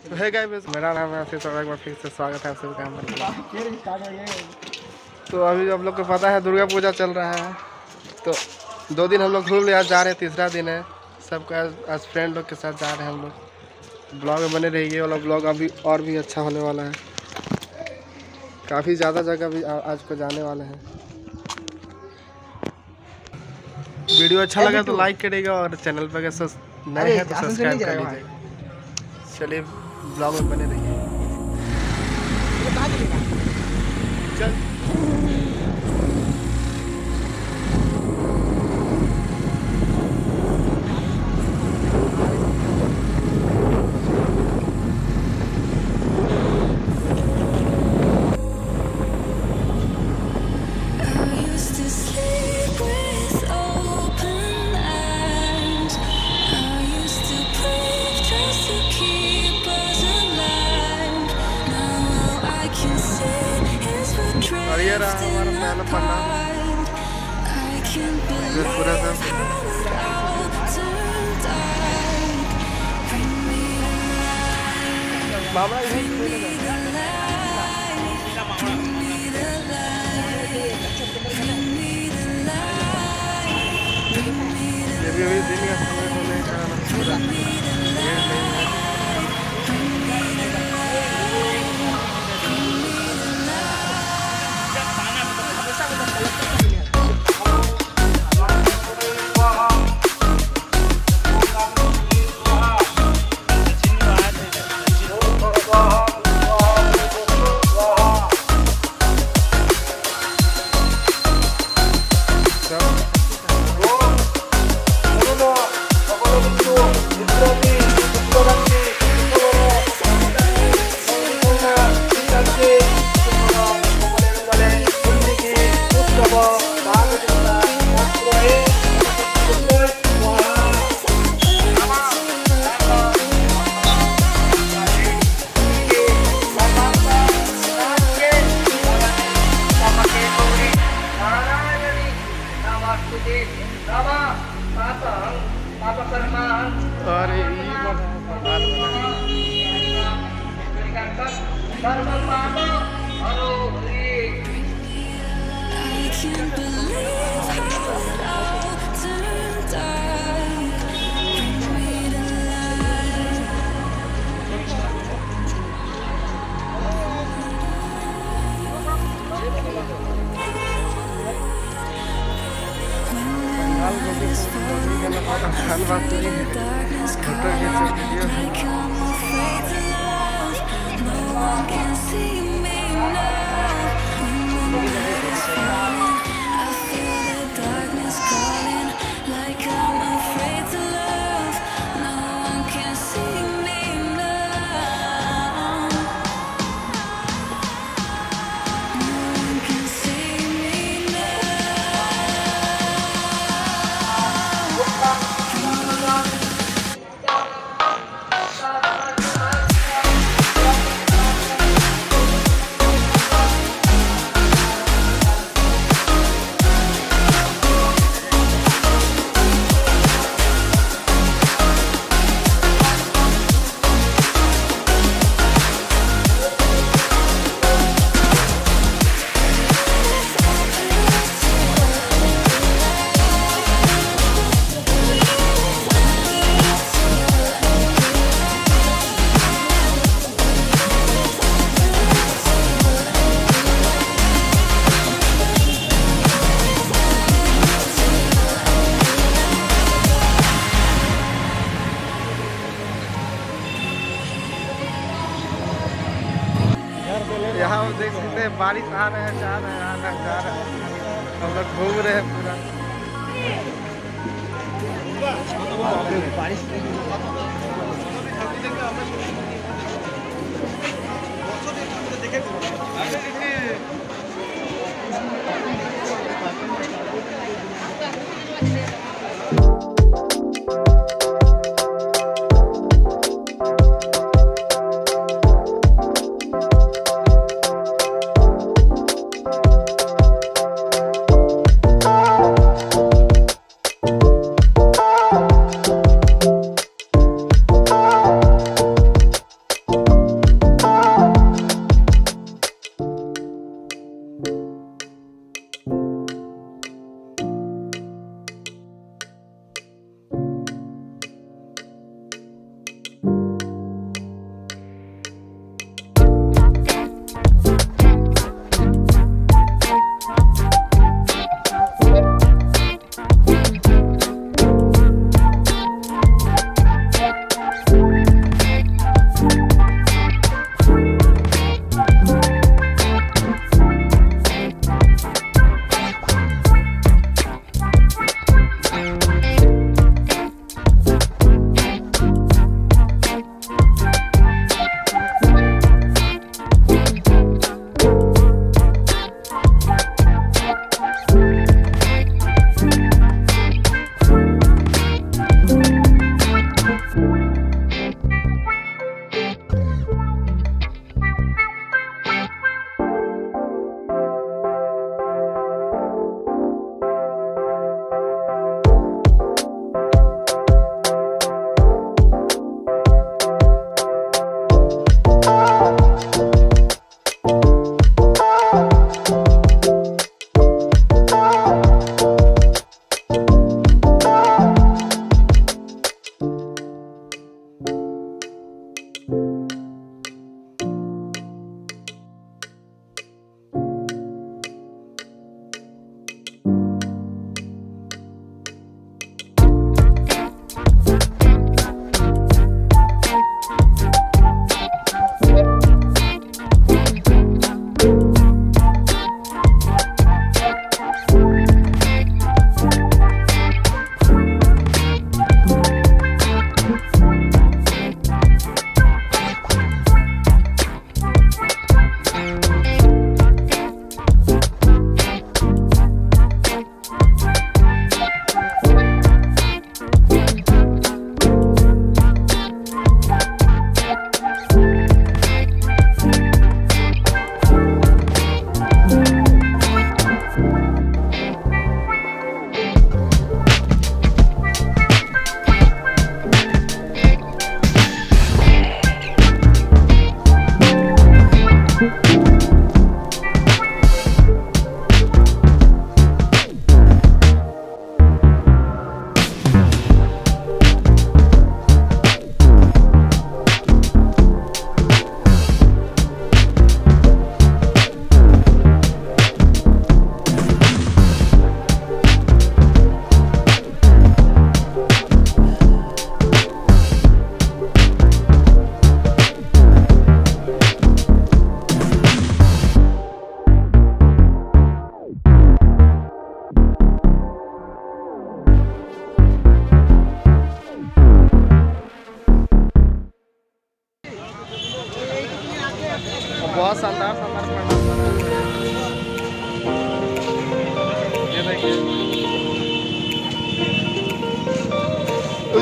तो है गाइस, मेरा नाम है आशीष और एक बार फिर से स्वागत है आप सबका हमारे। तो अभी आप लोग को पता है दुर्गा पूजा चल रहा है, तो 2 दिन हम लोग घूम लिया, जा रहे हैं, तीसरा दिन है। सबका आज फ्रेंड लोग के साथ जा रहे हैं हम लोग। ब्लॉग में बने रहिए, वाला ब्लॉग अभी और भी अच्छा होने वाला है। काफ़ी ज़्यादा जगह भी आज को जाने वाले हैं। वीडियो अच्छा लगा तो लाइक करिएगा और चैनल पर अगर नए हैं तो सब्सक्राइब कर लीजिएगा। चलिए ब्लॉग में बने रहिए। चल और ये रहा हमारा पहला पंडाल, पूरा सब बाबा ये भी दिन का समय होने का और यहाँ हम देख सकते हैं बारिश आ रहे हैं, जा रहे हैं, आ रहे हैं, जा रहे हैं। हम लोग घूम रहे हैं पूरा बारिश।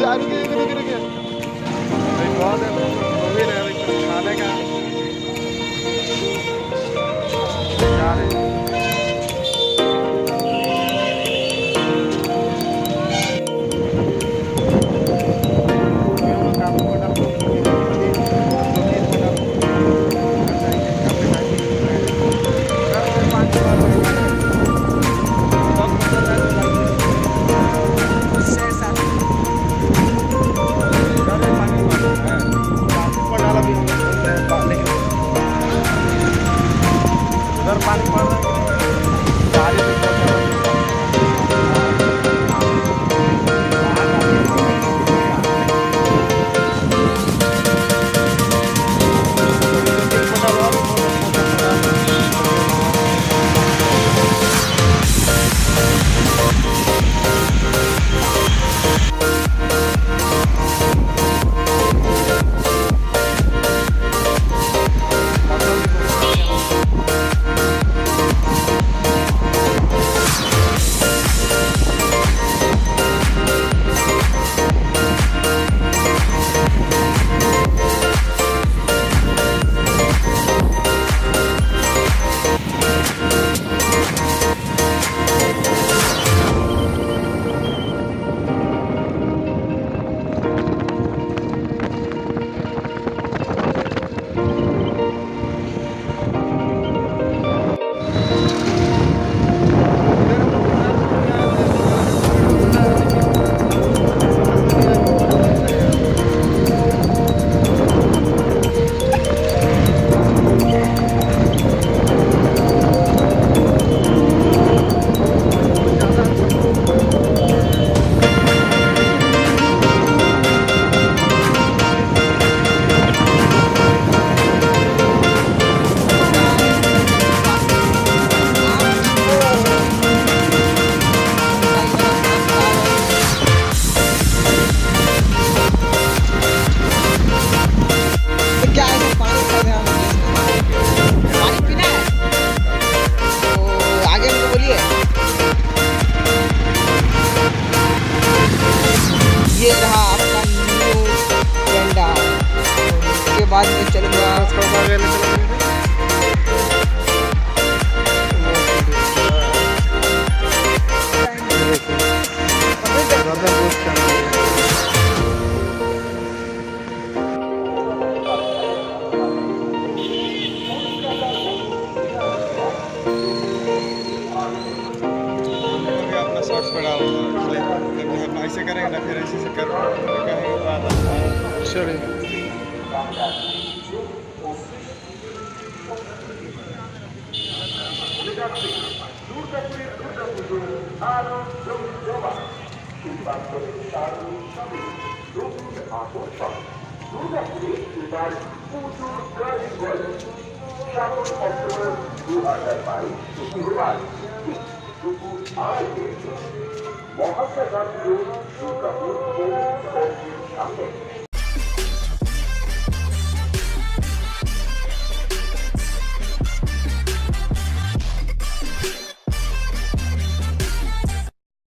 रुकिए बहुत है घूम ही रहे कुछ खाने का जा रहे हैं। पानी पड़ रहा है ये रहा आपका न्यू पंडाल। उसके बाद में चलूँगा ऐसे करेंगे ना फिर ऐसे कर चलिए Durgapur